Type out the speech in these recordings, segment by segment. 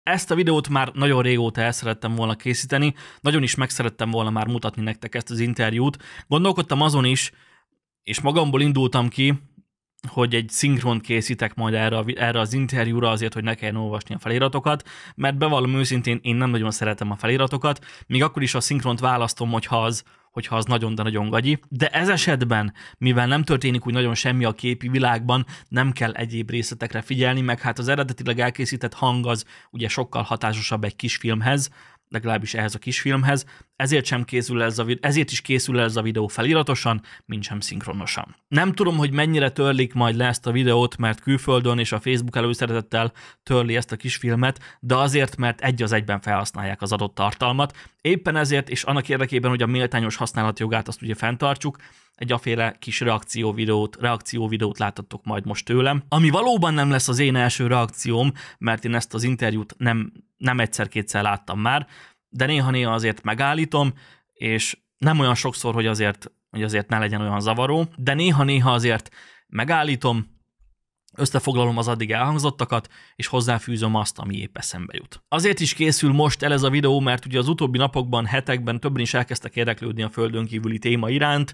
Ezt a videót már nagyon régóta el szerettem volna készíteni, nagyon is meg szerettem volna már mutatni nektek ezt az interjút. Gondolkodtam azon is, és magamból indultam ki, hogy egy szinkront készítek majd erre az interjúra azért, hogy ne kelljen olvasni a feliratokat, mert bevallom őszintén, én nem nagyon szeretem a feliratokat, még akkor is a szinkront választom, hogyha az nagyon, de nagyon gagyi. De ez esetben, mivel nem történik úgy nagyon semmi a képi világban, nem kell egyéb részletekre figyelni, meg hát az eredetileg elkészített hang az ugye sokkal hatásosabb egy kisfilmhez, legalábbis ehhez a kisfilmhez, ezért is készül ez a videó feliratosan, mint sem szinkronosan. Nem tudom, hogy mennyire törlik majd le ezt a videót, mert külföldön és a Facebook előszeretettel törli ezt a kisfilmet, de azért, mert egy az egyben felhasználják az adott tartalmat. Éppen ezért, és annak érdekében, hogy a méltányos használatjogát azt ugye fenntartsuk, egy aféle kis reakcióvideót láthattok majd most tőlem, ami valóban nem lesz az én első reakcióm, mert én ezt az interjút nem egyszer-kétszer láttam már, de néha-néha azért megállítom, és nem olyan sokszor, hogy azért ne legyen olyan zavaró, de néha-néha azért megállítom, összefoglalom az addig elhangzottakat, és hozzáfűzöm azt, ami épp eszembe jut. Azért is készül most el ez a videó, mert ugye az utóbbi napokban, hetekben többen is elkezdtek érdeklődni a földön kívüli téma iránt,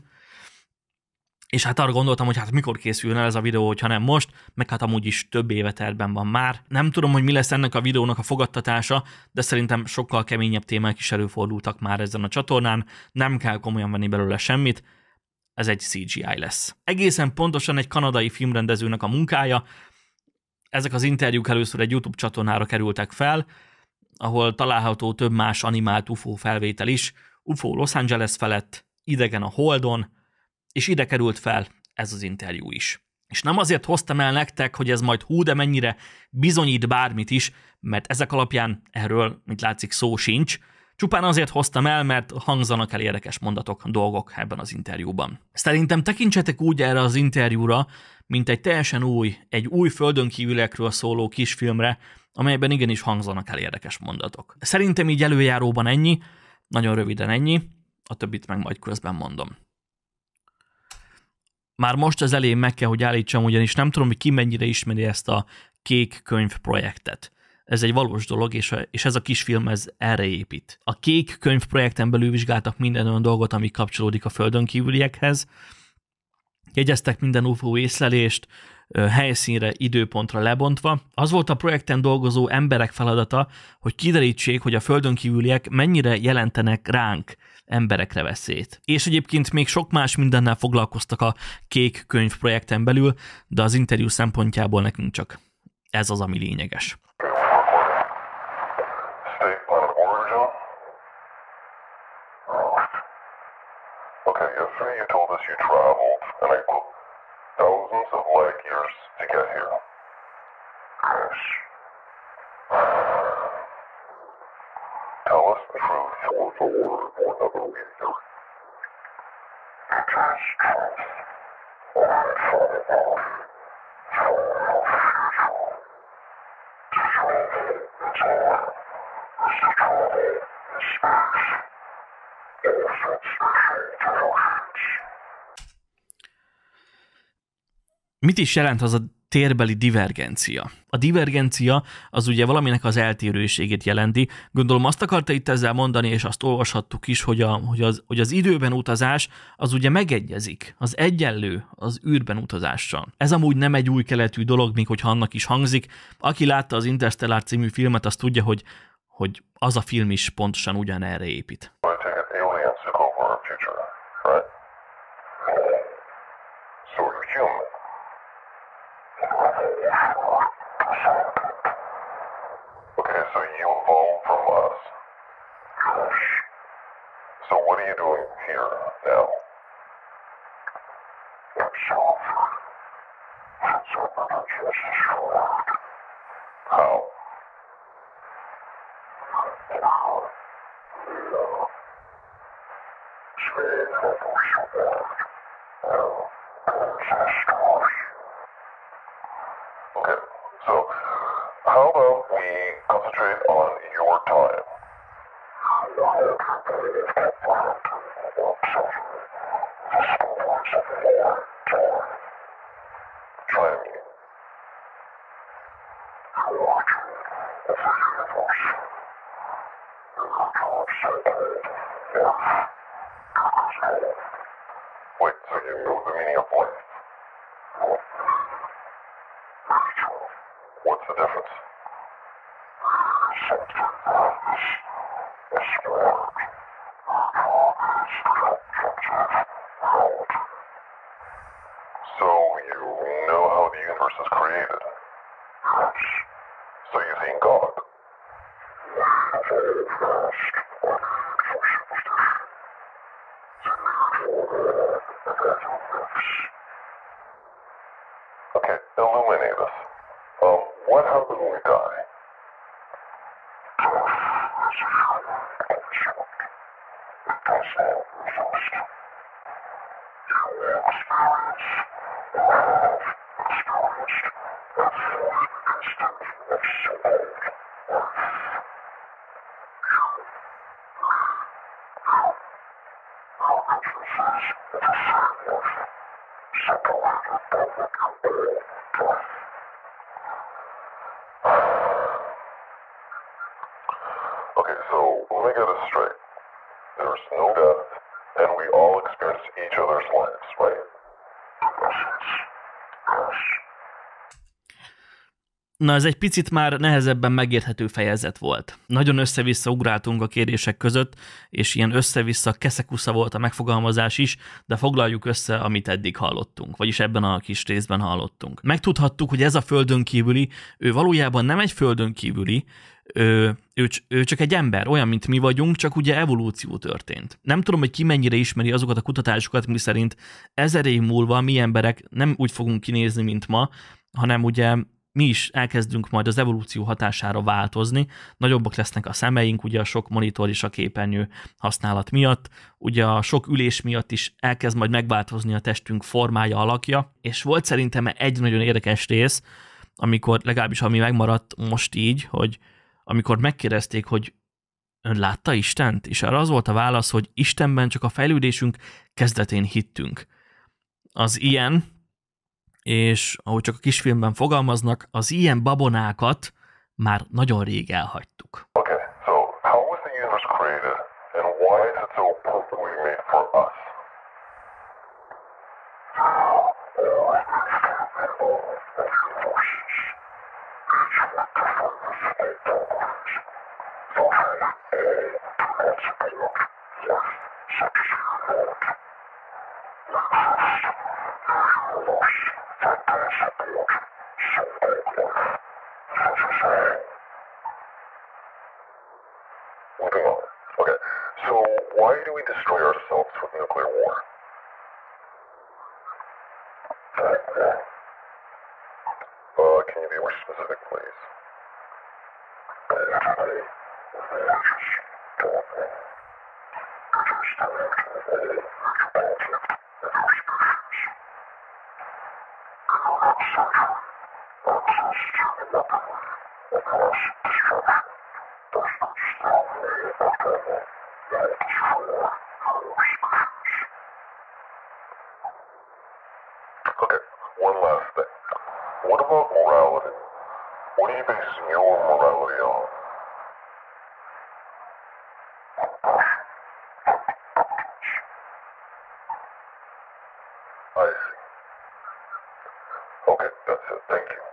és hát arra gondoltam, hogy hát mikor készül el ez a videó, hogyha nem most, meg hát amúgy is több éve tervben van már. Nem tudom, hogy mi lesz ennek a videónak a fogadtatása, de szerintem sokkal keményebb témák is előfordultak már ezen a csatornán, nem kell komolyan venni belőle semmit, ez egy CGI lesz. Egészen pontosan egy kanadai filmrendezőnek a munkája, ezek az interjúk először egy YouTube csatornára kerültek fel, ahol található több más animált UFO felvétel is, UFO Los Angeles felett, idegen a Holdon, és ide került fel ez az interjú is. És nem azért hoztam el nektek, hogy ez majd hú de mennyire bizonyít bármit is, mert ezek alapján erről, mint látszik, szó sincs, csupán azért hoztam el, mert hangzanak el érdekes dolgok ebben az interjúban. Szerintem tekintsetek úgy erre az interjúra, mint egy teljesen új földön kívüliekről szóló kisfilmre, amelyben igenis hangzanak el érdekes mondatok. Szerintem így előjáróban ennyi, nagyon röviden ennyi, a többit meg majd közben mondom. Már most az elején meg kell, hogy állítsam, ugyanis nem tudom, hogy ki mennyire ismeri ezt a Kék Könyv projektet. Ez egy valós dolog, és ez a kisfilm ez erre épít. A Kék Könyv projekten belül vizsgáltak minden olyan dolgot, ami kapcsolódik a földön kívüliekhez. Jegyeztek minden UFO észlelést, helyszínre, időpontra lebontva. Az volt a projekten dolgozó emberek feladata, hogy kiderítsék, hogy a földön kívüliek mennyire jelentenek ránk, emberekre veszélyt. És egyébként még sok más mindennel foglalkoztak a Kék Könyv projekten belül, de az interjú szempontjából nekünk csak ez az, ami lényeges. Okay, yesterday you told us you traveled, and I quote, thousands of light years to get here. Yes. Tell us the truth or the word or another reader. It is truth. Or from above. From the future. The truth is all. Is the trouble in space. All such special devotions. Mit is jelent az a térbeli divergencia? A divergencia az ugye valaminek az eltérőségét jelenti. Gondolom azt akarta itt ezzel mondani, és azt olvashattuk is, hogy az időben utazás az ugye megegyezik, az egyenlő az űrben utazással. Ez amúgy nem egy új keletű dolog, még hogyha annak is hangzik. Aki látta az Interstellar című filmet, az tudja, hogy az a film is pontosan ugyanerre épít. Okay, so you evolved from us. So what are you doing here now? How? Okay, so how about we concentrate on your time? Try me. Wait, so you know the meaning of life? What's the difference? So you know how the universe is created? So you think God? Okay, illuminate us. What happens when we die? Okay, so let me get this straight. There's no death, and we all experience each other's lives, right? Na, ez egy picit már nehezebben megérthető fejezet volt. Nagyon össze-vissza ugráltunk a kérdések között, és ilyen össze-vissza keszekusza volt a megfogalmazás is, de foglaljuk össze, amit eddig hallottunk, vagyis ebben a kis részben hallottunk. Megtudhattuk, hogy ez a földön kívüli, ő valójában nem egy földön kívüli, ő csak egy ember, olyan, mint mi vagyunk, csak ugye evolúció történt. Nem tudom, hogy ki mennyire ismeri azokat a kutatásokat, miszerint 1000 év múlva mi emberek nem úgy fogunk kinézni, mint ma, hanem ugye mi is elkezdünk majd az evolúció hatására változni, nagyobbak lesznek a szemeink, ugye a sok monitor és a képernyő használat miatt, ugye a sok ülés miatt is elkezd majd megváltozni a testünk formája, alakja, és volt szerintem egy nagyon érdekes rész, amikor legalábbis ami megmaradt most így, hogy amikor megkérdezték, hogy ön látta Istent? És arra az volt a válasz, hogy Istenben csak a fejlődésünk kezdetén hittünk. Az ilyen, és ahogy csak a kisfilmben fogalmaznak, az ilyen babonákat már nagyon rég elhagytuk. Okay, so how was the universe created, and why is it so perfectly made for us? Moving on. Okay, so why do we destroy ourselves with nuclear war? Can you be more specific, please? Okay, one last thing. What about morality? What are you basing your morality on? I see. Okay, that's it. Thank you.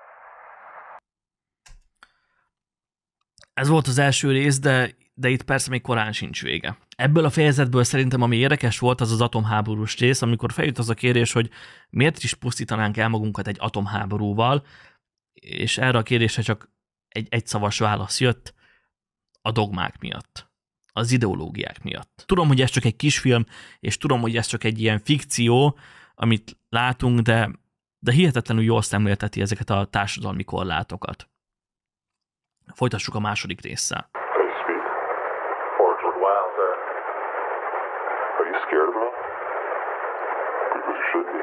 Ez volt az első rész, de itt persze még korán sincs vége. Ebből a fejezetből szerintem ami érdekes volt, az az atomháborús rész, amikor feljött az a kérdés, hogy miért is pusztítanánk el magunkat egy atomháborúval, és erre a kérdésre csak egy egyszavas válasz jött, a dogmák miatt, az ideológiák miatt. Tudom, hogy ez csak egy kisfilm, és tudom, hogy ez csak egy ilyen fikció, amit látunk, de hihetetlenül jól szemlélteti ezeket a társadalmi korlátokat. Folytassuk a második résszel. Are you scared of me? Because you should be.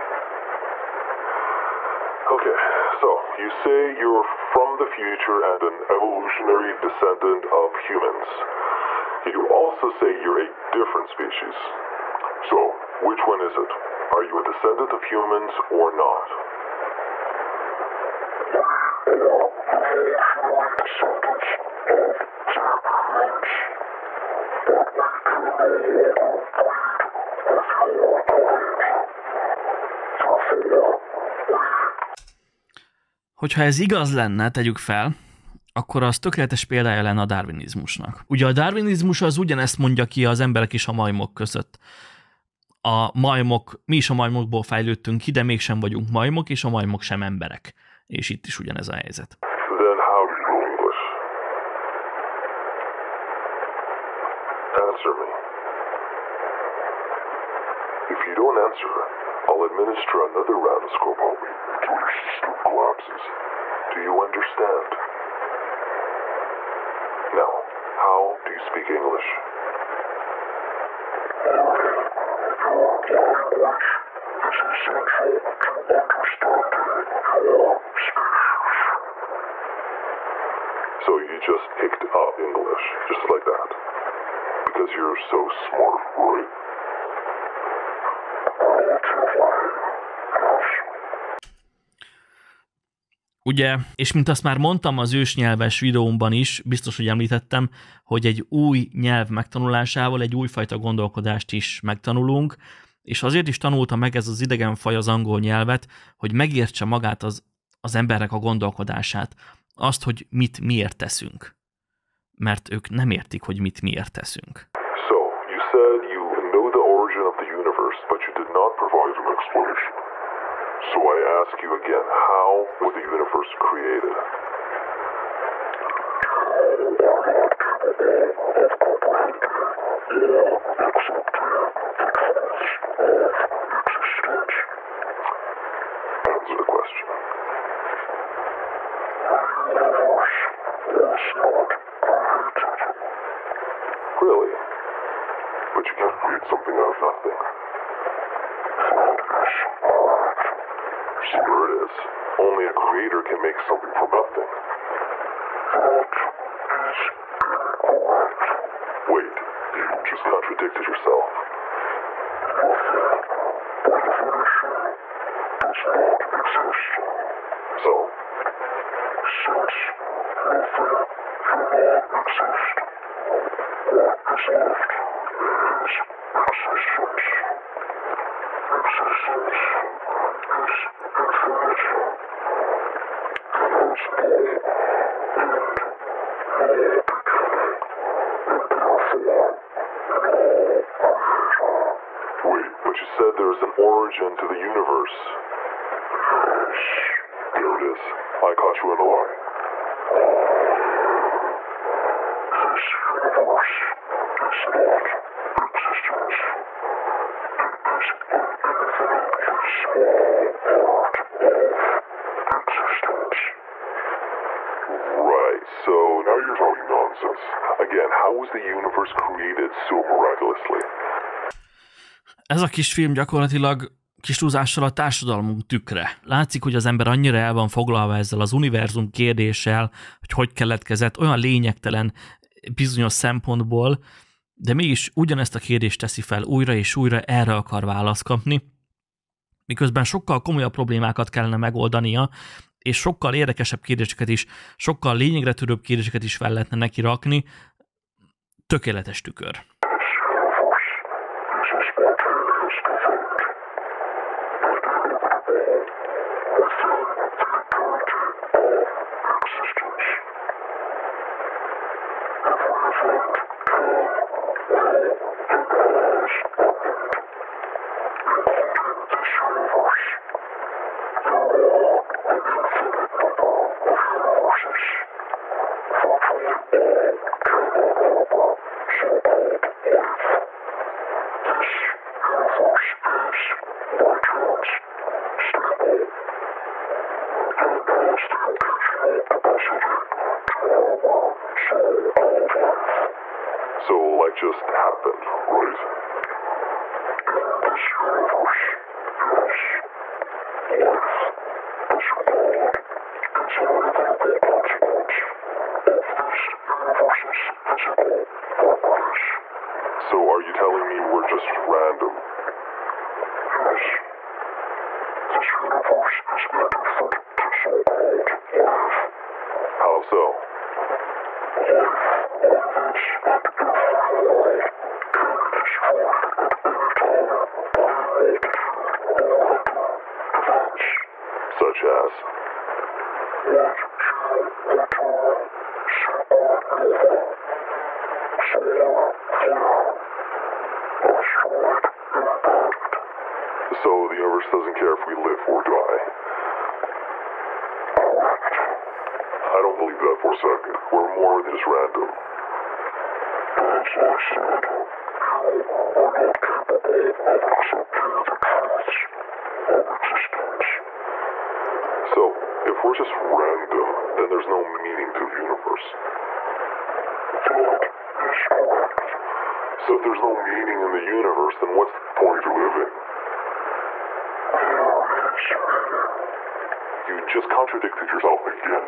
Okay, so you say you're from the future and an evolutionary descendant of humans. You also say you're a different species. So, which one is it? Are you a descendant of humans or not? Hogyha ez igaz lenne, tegyük fel, akkor az tökéletes példája lenne a darwinizmusnak. Ugye a darwinizmus az ugyanezt mondja ki az emberek és a majmok között. Mi is a majmokból fejlődtünk ki, de mégsem vagyunk majmok, és a majmok sem emberek. És itt is ugyanez a helyzet. Then how do you know English? Answer me. If you don't answer, I'll administer another round of Scopobi until your system collapses. Do you understand? Now, how do you speak English? So you just picked up English, just like that. Because you're so smart, right? Ugye, és mint azt már mondtam az ősnyelves videómban is, biztos, hogy említettem, hogy egy új nyelv megtanulásával egy újfajta gondolkodást is megtanulunk, és azért is tanulta meg ez az idegen faj az angol nyelvet, hogy megértse magát az embernek a gondolkodását. Azt, hogy mit miért teszünk. Mert ők nem értik, hogy mit miért teszünk. So, you said you know the origin of the universe, but you did not provide an explanation. So I ask you again, how was the universe created? Answer the question. Really? But you can't create something out of nothing. Sure it is. Only a creator can make something from nothing. Wait, you just contradicted yourself. So? Since nothing cannot exist, what is left is existence. Existence is infinite. There is no end, no beginning, and therefore no end. Wait, but you said there is an origin to the universe. Yes. There it is. I caught you in a lie. This universe is not existence. It is an infinitely small part of existence. Right, so now you're talking nonsense. Again, how was the universe created so miraculously? Ez a kis film gyakorlatilag kis túlzással a társadalmunk tükre. Látszik, hogy az ember annyira el van foglalva ezzel az univerzum kérdéssel, hogy keletkezett, olyan lényegtelen bizonyos szempontból, de mégis ugyanezt a kérdést teszi fel újra és újra, erre akar választ kapni, miközben sokkal komolyabb problémákat kellene megoldania, és sokkal érdekesebb kérdéseket is, sokkal lényegre törőbb kérdéseket is fel lehetne neki rakni. Tökéletes tükör. So, like just happened, right? This universe, yes. Life, this world, is an inevitable consequence of this universe's physical properties. So, are you telling me we're just random? Yes. This universe is indifferent to so-called life. How so? Such as? So the universe doesn't care if we live or die. I don't believe that for a second. We're more than just random. So, if we're just random, then there's no meaning to the universe. So if there's no meaning in the universe, then what's the point of living? You just contradicted yourself again.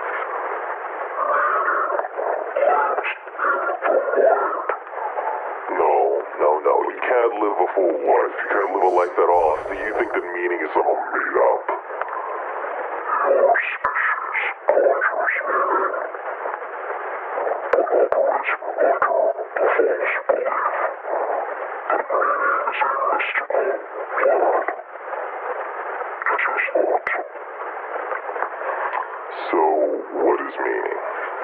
No. You can't live a full life. You can't live a life at all. Do you think that meaning is somehow made up? So, what is meaning?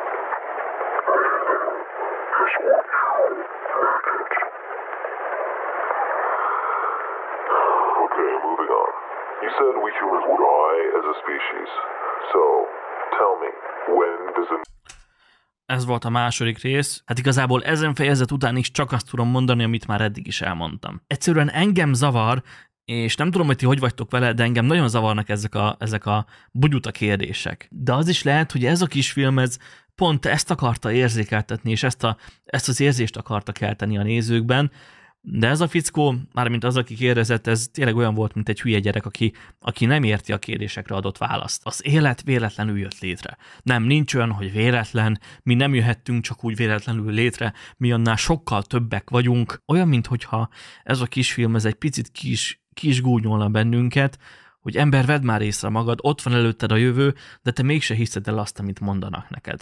Okay, moving on. You said we humans would die as a species. So, tell me, when does a... Ez volt a második rész. Hát igazából ezen fejezet után is csak azt tudom mondani, amit már eddig is elmondtam. Egyszerűen engem zavar, és nem tudom, hogy ti hogy vagytok vele, de engem nagyon zavarnak ezek a bugyuta kérdések. De az is lehet, hogy ez a kisfilm, ez pont ezt akarta érzékeltetni, és ezt az érzést akarta kelteni a nézőkben, de ez a fickó, mármint az, aki kérdezett, ez tényleg olyan volt, mint egy hülye gyerek, aki nem érti a kérdésekre adott választ. Az élet véletlenül jött létre. Nem, nincs olyan, hogy véletlen, mi nem jöhettünk csak úgy véletlenül létre, mi annál sokkal többek vagyunk. Olyan, minthogyha ez a kisfilm, ez egy picit kis gúnyolna bennünket, hogy ember, vedd már észre magad, ott van előtted a jövő, de te mégse hiszed el azt, amit mondanak neked.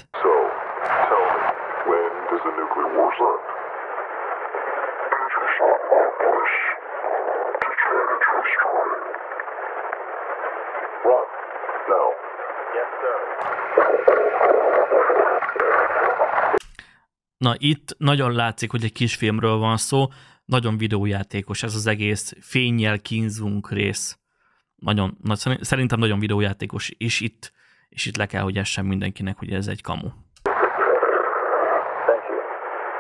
Na itt nagyon látszik, hogy egy kisfilmről van szó, nagyon videójátékos ez az egész fénnyel kínzunk rész. Szerintem nagyon videójátékos, és itt le kell, hogy essen mindenkinek, hogy ez egy kamu. Thank you.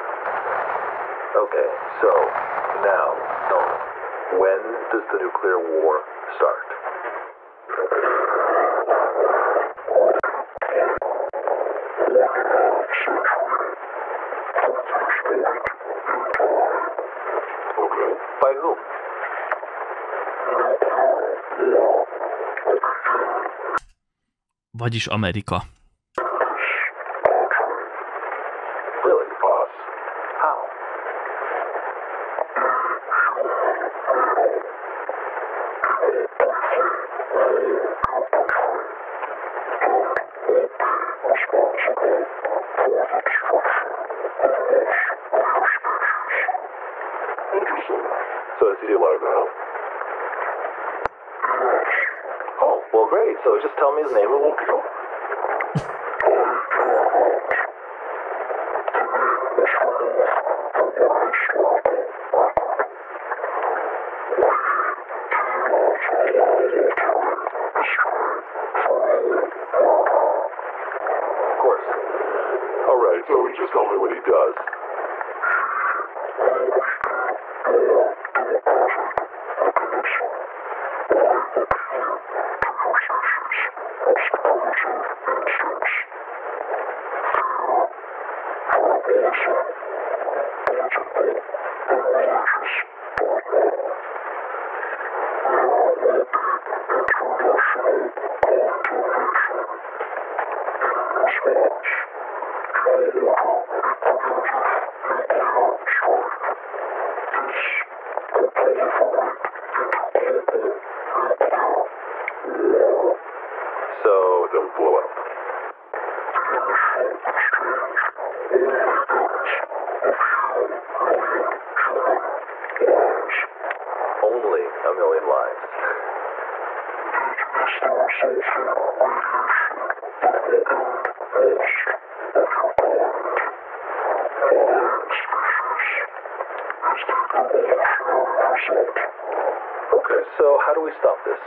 Okay, so now, when does the nuclear war start? Okay. By whom? Vagyis Amerika. Really? Us? How? Interesting. So I see you like that. Oh, well, great. So just tell me his name and we'll go. Of course. All right, so just tell me what he does. So, Don't blow up. a million lives. It's the resulting radiation that will end most of your kind. Alien species is the evolutionary result. Okay, so how do we stop this?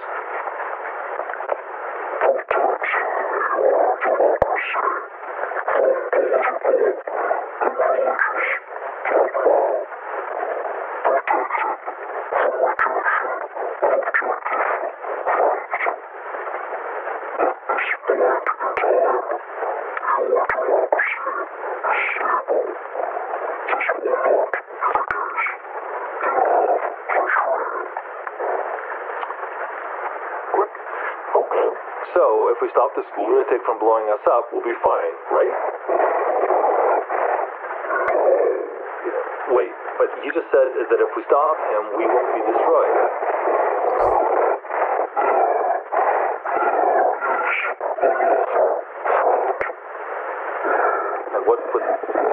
Protect your democracy from political ideologies like now. Protect it from rejection of objective fact. At this point in time, your democracy is stable. This will not be the case in all countries. Okay. So, if we stop this lunatic from blowing us up, we'll be fine, right? Wait, but you just said that if we stop him, we won't be destroyed. And what would...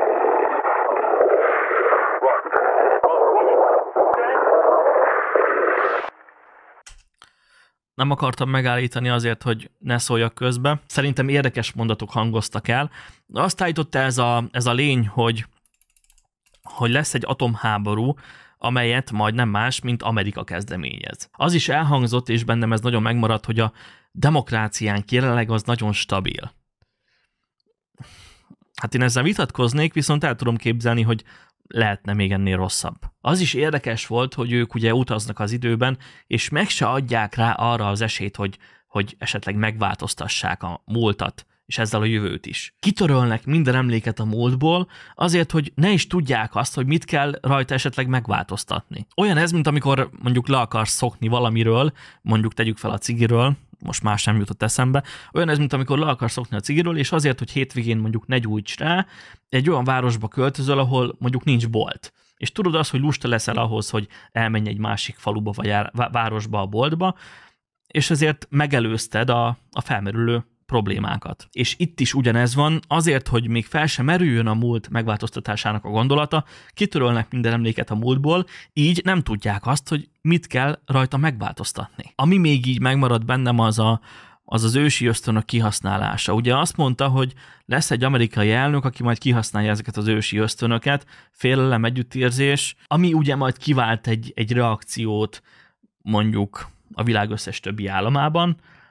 Nem akartam megállítani azért, hogy ne szóljak közbe. Szerintem érdekes mondatok hangoztak el. Azt állította ez a lény, hogy lesz egy atomháború, amelyet majd nem más, mint Amerika kezdeményez. Az is elhangzott, és bennem ez nagyon megmaradt, hogy a demokráciánk jelenleg az nagyon stabil. Hát én ezzel vitatkoznék, viszont el tudom képzelni, hogy lehetne még ennél rosszabb. Az is érdekes volt, hogy ők ugye utaznak az időben, és meg se adják rá arra az esélyt, hogy esetleg megváltoztassák a múltat, és ezzel a jövőt is. Kitörölnek minden emléket a múltból, azért, hogy ne is tudják azt, hogy mit kell rajta esetleg megváltoztatni. Olyan ez, mint amikor mondjuk le akarsz szokni valamiről, mondjuk tegyük fel a cigiről, most más nem jutott eszembe, olyan ez, mint amikor le akarsz szokni a cigiről, és azért, hogy hétvégén mondjuk ne gyújts rá, egy olyan városba költözöl, ahol mondjuk nincs bolt. És tudod azt, hogy lusta leszel ahhoz, hogy elmenj egy másik faluba vagy városba a boltba, és ezért megelőzted a felmerülő problémákat. És itt is ugyanez van, azért, hogy még fel sem merüljön a múlt megváltoztatásának a gondolata, kitörölnek minden emléket a múltból, így nem tudják azt, hogy mit kell rajta megváltoztatni. Ami még így megmarad bennem, az ősi ösztönök kihasználása. Ugye azt mondta, hogy lesz egy amerikai elnök, aki majd kihasználja ezeket az ősi ösztönöket, félelem, együttérzés, ami ugye majd kivált egy reakciót mondjuk a világ összes többi államában,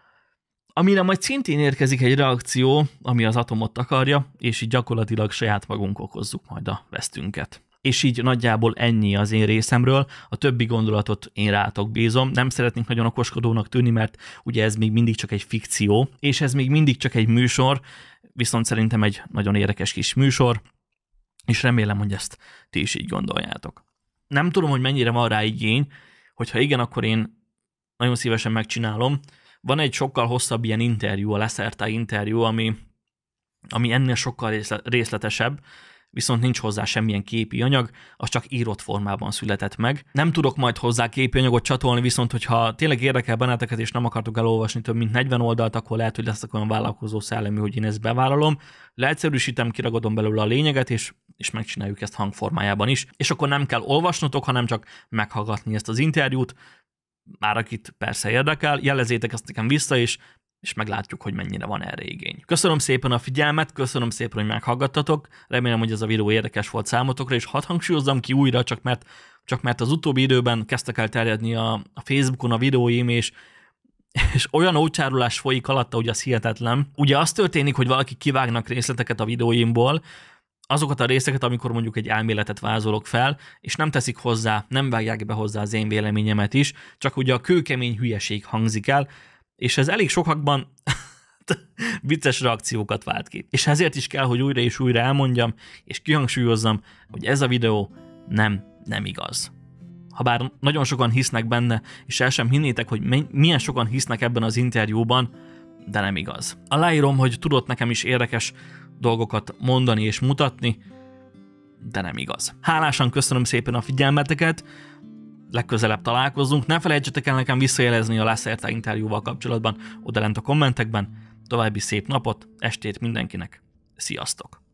amire majd szintén érkezik egy reakció, ami az atomot akarja, és így gyakorlatilag saját magunk okozzuk majd a vesztünket. És így nagyjából ennyi az én részemről, a többi gondolatot én rátok bízom. Nem szeretnénk nagyon okoskodónak tűnni, mert ugye ez még mindig csak egy fikció, és ez még mindig csak egy műsor, viszont szerintem egy nagyon érdekes kis műsor, és remélem, hogy ezt ti is így gondoljátok. Nem tudom, hogy mennyire van rá igény, hogyha igen, akkor én nagyon szívesen megcsinálom. Van egy sokkal hosszabb ilyen interjú, a Lacerta interjú, ami ennél sokkal részletesebb, viszont nincs hozzá semmilyen képi anyag, az csak írott formában született meg. Nem tudok majd hozzá képi anyagot csatolni, viszont hogyha tényleg érdekel benneteket, és nem akartok elolvasni több mint 40 oldalt, akkor lehet, hogy lesznek olyan vállalkozó szellemi, hogy én ezt bevállalom. Leegyszerűsítem, kiragadom belőle a lényeget, és megcsináljuk ezt hangformájában is. És akkor nem kell olvasnotok, hanem csak meghallgatni ezt az interjút. Már akit persze érdekel, jelezzétek ezt nekem vissza, és meglátjuk, hogy mennyire van erre igény. Köszönöm szépen a figyelmet, köszönöm szépen, hogy meghallgattatok, remélem, hogy ez a videó érdekes volt számotokra, és hadd hangsúlyozzam ki újra, csak mert az utóbbi időben kezdtek el terjedni a Facebookon a videóim, és olyan ócsárolás folyik alatta, hogy az hihetetlen. Ugye az történik, hogy valaki kivágnak részleteket a videóimból, azokat a részeket, amikor mondjuk egy elméletet vázolok fel, és nem teszik hozzá, nem vágják be hozzá az én véleményemet is, csak ugye a kőkemény hülyeség hangzik el, és ez elég sokakban vicces reakciókat vált ki. És ezért is kell, hogy újra és újra elmondjam, és kihangsúlyozzam, hogy ez a videó nem igaz. Habár nagyon sokan hisznek benne, és el sem hinnétek, hogy milyen sokan hisznek ebben az interjúban, de nem igaz. Aláírom, hogy tudott nekem is érdekes dolgokat mondani és mutatni, de nem igaz. Hálásan köszönöm szépen a figyelmeteket, legközelebb találkozunk. Ne felejtsetek el nekem visszajelezni a Lacerta interjúval kapcsolatban odalent a kommentekben. További szép napot, estét mindenkinek. Sziasztok!